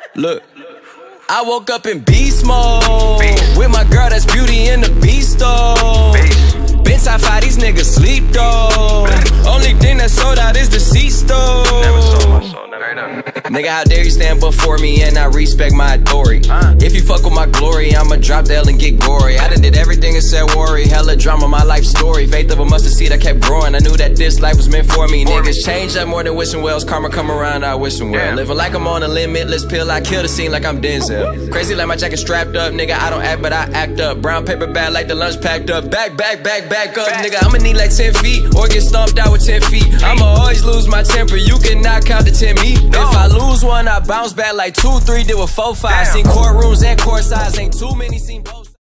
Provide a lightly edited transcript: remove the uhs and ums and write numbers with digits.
Look, I woke up in beast mode with my girl that's Beauty in the Beast though. Been top 5, these niggas sleep though. Only thing that sold out is the seats though. Never sold my soul, never. Nigga, how dare you stand before me and I respect my authority. If you fuck with my glory, I'ma drop the L and get gory. I done did everything and said worry. Hella drama, my life story. Faith of a mustard seed, I kept growing. I knew that this life was meant for me. Niggas change up more than wishing wells. Karma come around, I wish them well. Living like I'm on a limitless pill. I kill the scene like I'm Denzel. Crazy like my jacket strapped up. Nigga, I don't act, but I act up. Brown paper bag like the lunch packed up. Back up. Nigga, I'ma need like 10 feet or get stomped out with 10 feet. I'ma always lose my temper. You cannot count to 10 me. If I lose one, I bounce back like 2, 3, did with 4, 5. Seen courtrooms and court sides, ain't too many seen both.